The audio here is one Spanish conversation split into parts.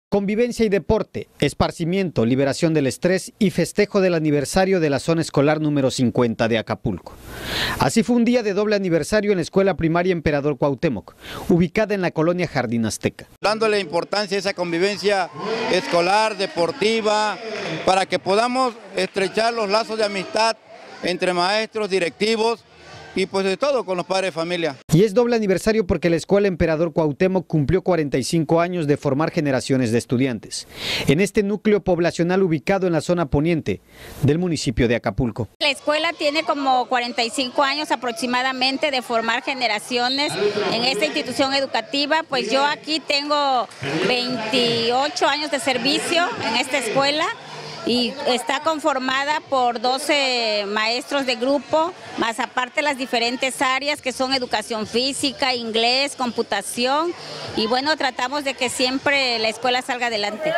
Convivencia y deporte, esparcimiento, liberación del estrés y festejo del aniversario de la zona escolar número 50 de Acapulco. Así fue un día de doble aniversario en la escuela primaria Emperador Cuauhtémoc, ubicada en la colonia Jardín Azteca. Dándole importancia a esa convivencia escolar, deportiva, para que podamos estrechar los lazos de amistad entre maestros, directivos y pues de todo con los padres de familia. Y es doble aniversario porque la escuela Emperador Cuauhtémoc cumplió 45 años de formar generaciones de estudiantes en este núcleo poblacional ubicado en la zona poniente del municipio de Acapulco. La escuela tiene como 45 años aproximadamente de formar generaciones en esta institución educativa. Pues yo aquí tengo 28 años de servicio en esta escuela y está conformada por 12 maestros de grupo, más aparte las diferentes áreas que son educación física, inglés, computación, y bueno, tratamos de que siempre la escuela salga adelante.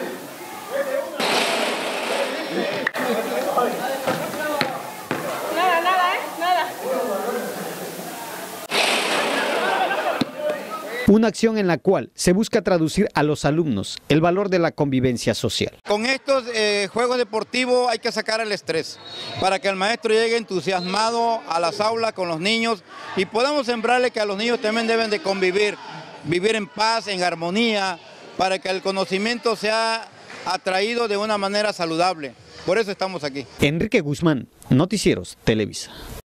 Una acción en la cual se busca traducir a los alumnos el valor de la convivencia social. Con estos juegos deportivos hay que sacar el estrés para que el maestro llegue entusiasmado a las aulas con los niños y podamos sembrarle que a los niños también deben de convivir, vivir en paz, en armonía, para que el conocimiento sea atraído de una manera saludable. Por eso estamos aquí. Enrique Guzmán, Noticieros Televisa.